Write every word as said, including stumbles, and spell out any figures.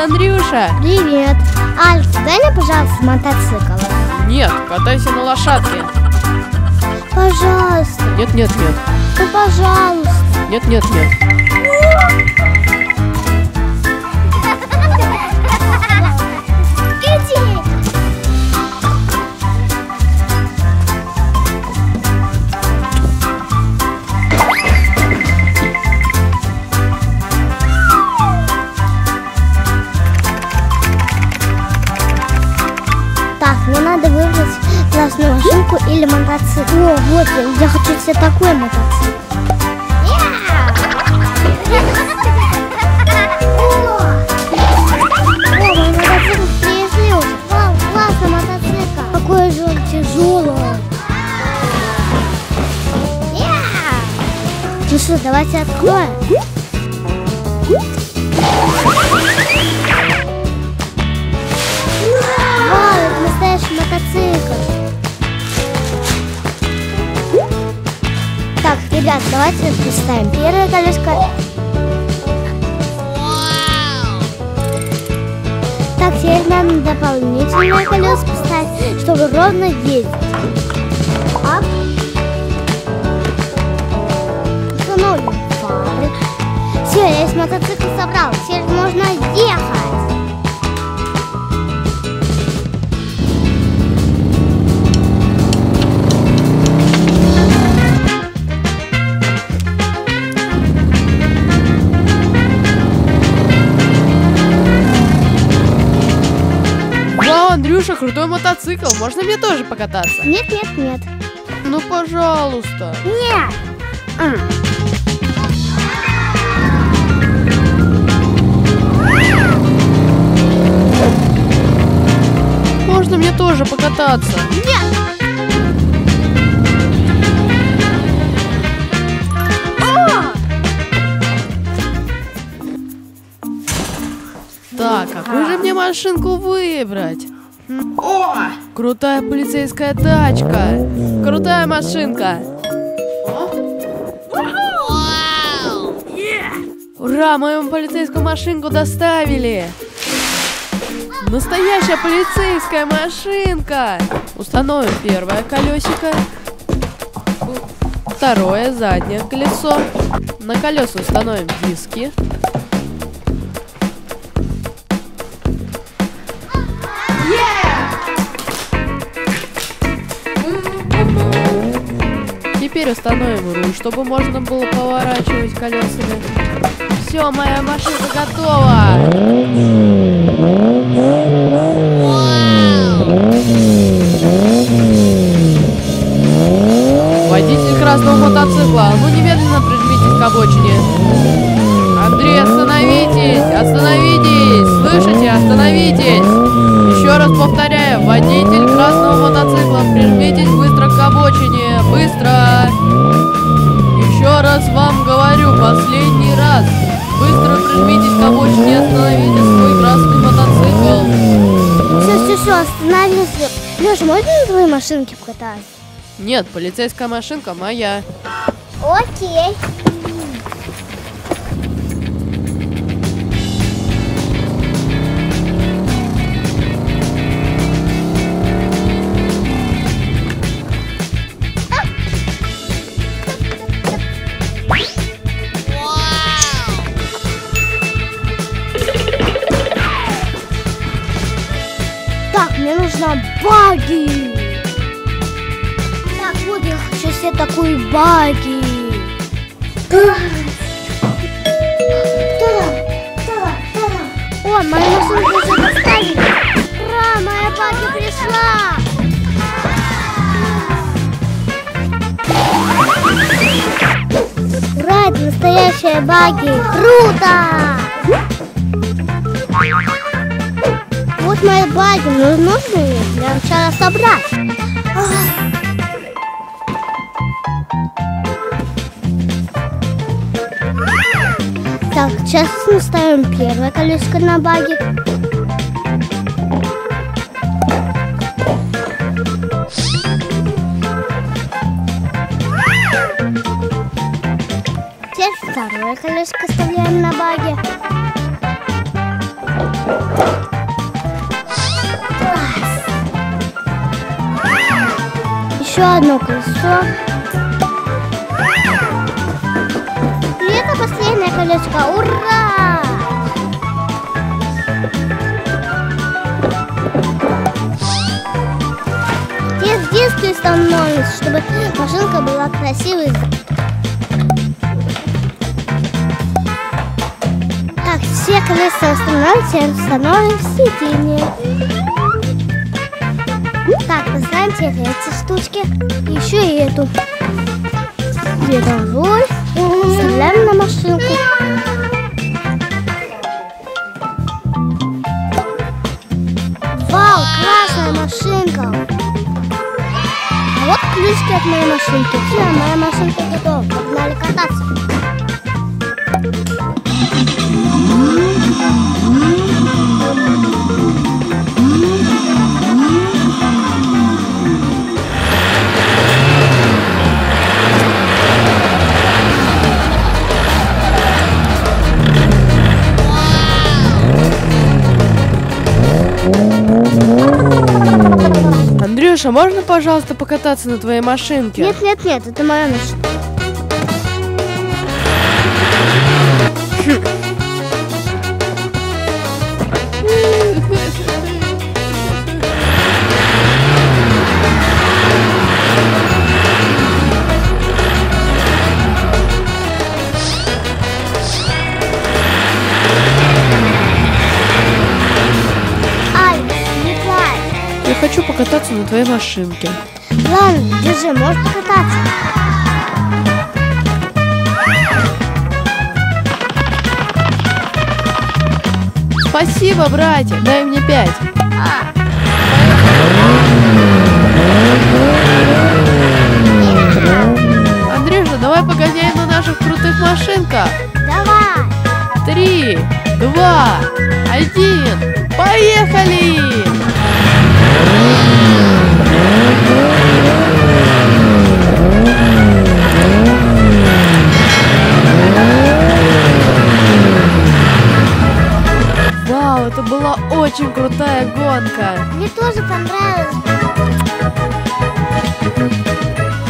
Андрюша! Привет! Алекс, дай мне, пожалуйста, мотоцикл. Нет, катайся на лошадке. Пожалуйста. Нет, нет, нет. Ну, пожалуйста. Нет, нет, нет. Так, мне надо выбрать классную машинку или мотоцикл. О, вот, я хочу себе такой мотоцикл. О, мой мотоцикл привезли уже. Вау, классный мотоцикл. Какой же он тяжелый. Ну что, давайте откроем. Вау, это настоящий мотоцикл. Так, ребят, давайте представим. Первое колеско. Так, теперь нам дополнительное колесо поставить, чтобы ровно ездить. Ап. Установим фары. Все, я весь мотоцикл собрал. Теперь можно ехать. Андрюша, крутой мотоцикл. Можно мне тоже покататься? Нет, нет, нет. Ну, пожалуйста. Нет. А. Можно мне тоже покататься? Нет. Так, какую же мне машинку выбрать? О! Крутая полицейская тачка! Крутая машинка! Ура! Мою полицейскую машинку доставили! Настоящая полицейская машинка! Установим первое колесико. Второе, заднее колесо. На колеса установим диски. Теперь установим руль, чтобы можно было поворачивать колесами. Все, моя машина готова! Водитель красного мотоцикла, ну немедленно прижмитесь к обочине. Андрей, остановитесь! Остановитесь! Слышите? Остановитесь! Еще раз повторяю, водитель красного мотоцикла, прижмитесь быстро к обочине! Быстро! Еще раз вам говорю, последний раз! Быстро прижмитесь к обочине и остановите свой красный мотоцикл! Все, все, все, остановился. Леша, можно на твоей машинке покататься? Нет, полицейская машинка моя. Окей. Так, мне нужна баги. Так, вот я хочу себе такую баги. Кто там? Кто там? Кто там? О, мою машинку уже доставили. Ура, моя баги пришла. Ура, это настоящая баги. Круто! Вот мои баги, но нужно ее для начала собрать. Так, сейчас мы ставим первое колесико на баги. Теперь второе колесико вставляем на баги. еще одно колесо. И это последнее колесико. Ура! Единственное становится, чтобы машинка была красивой. Так, все колеса останавливаются, становим в середине. Так, поставьте эти штучки, еще и эту. Берем руль, вставляем на машинку. Вау, классная машинка! А вот ключики от моей машинки. Все, моя машинка готова. Погнали кататься. Андрюша, можно, пожалуйста, покататься на твоей машинке? Нет, нет, нет, это моя машинка. Я хочу покататься на твоей машинке. Ладно, держи, можешь покататься. Спасибо, братья, дай мне пять. А. Андрюша, давай погоняем на наших крутых машинках. Давай. Три, два, один, поехали! Вау, это была очень крутая гонка. Мне тоже понравилось.